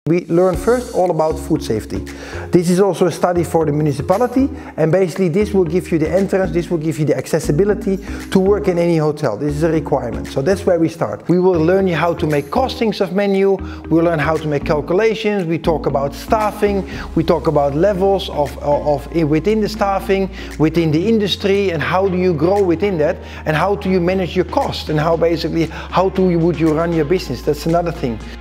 We learn first all about food safety. This is also a study for the municipality, and basically this will give you the entrance, this will give you the accessibility to work in any hotel. This is a requirement. So that's where we start. We will learn you how to make costings of menu, we'll learn how to make calculations, we talk about staffing, we talk about levels of within the staffing, within the industry, and how do you grow within that, and how do you manage your cost, and how would you run your business. That's another thing.